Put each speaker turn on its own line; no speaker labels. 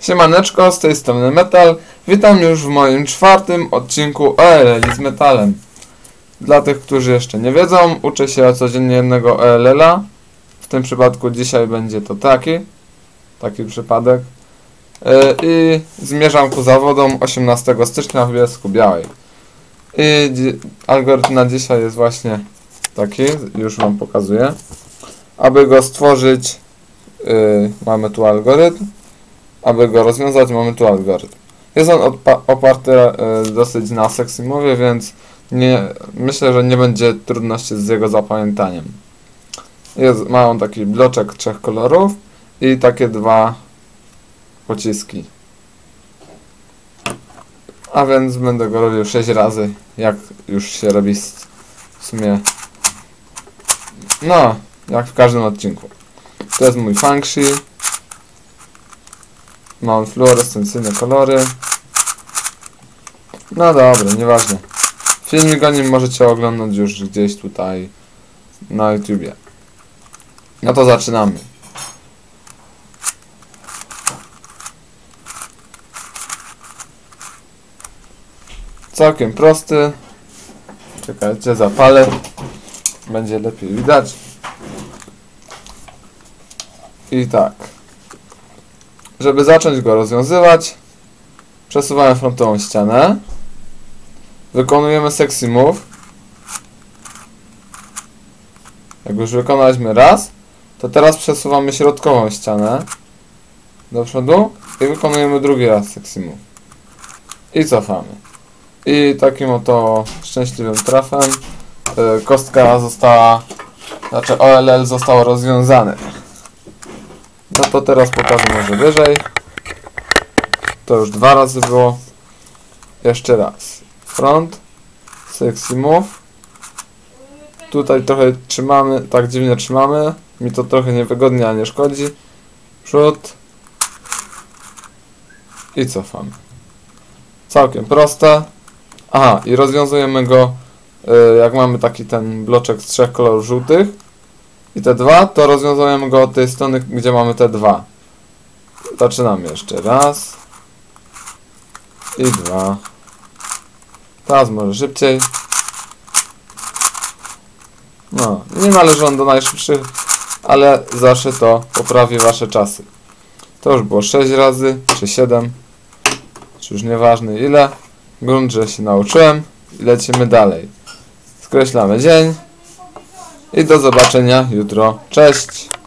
Siemaneczko, z tej strony Metal. Witam już w moim 4. odcinku OLL z Metalem. Dla tych, którzy jeszcze nie wiedzą, uczę się codziennie jednego OLL-a. W tym przypadku dzisiaj będzie to taki przypadek. I zmierzam ku zawodom 18 stycznia w Bielsku Białej. I algorytm na dzisiaj jest właśnie taki, już wam pokazuję. Aby go stworzyć, mamy tu algorytm. Aby go rozwiązać, mamy tu algorytm. Jest on oparty dosyć na Seximowie, więc myślę, że nie będzie trudności z jego zapamiętaniem. Ma on taki bloczek 3 kolorów i takie 2 pociski. A więc będę go robił 6 razy, jak już się robi w sumie, no, jak w każdym odcinku. To jest mój Fangshi. Mam fluorescencyjne kolory. No dobra, nieważne. Filmik o nim możecie oglądać już gdzieś tutaj na YouTubie. No to zaczynamy. Całkiem prosty. Czekajcie, zapalę. Będzie lepiej widać. I tak. Żeby zacząć go rozwiązywać, przesuwamy frontową ścianę. Wykonujemy sexy move. Jak już wykonaliśmy raz, to teraz przesuwamy środkową ścianę do przodu i wykonujemy drugi raz sexy move. I cofamy. I takim oto szczęśliwym trafem kostka została, znaczy OLL zostało rozwiązane. No to teraz pokażę może wyżej. To już 2 razy było. Jeszcze raz. Front. Sexy move. Tutaj trochę trzymamy, tak dziwnie trzymamy. Mi to trochę niewygodnie, a nie szkodzi. Przód. I cofamy. Całkiem proste. Aha, i rozwiązujemy go, jak mamy taki ten bloczek z 3 kolorów żółtych. I te 2, to rozwiązujemy go od tej strony, gdzie mamy te 2. Zaczynamy jeszcze raz. I 2. Teraz może szybciej. No, nie należy on do najszybszych, ale zawsze to poprawi wasze czasy. To już było 6 razy, czy 7. Czy już nieważne ile. Grunt, że się nauczyłem. I lecimy dalej. Skreślamy dzień. I do zobaczenia jutro. Cześć!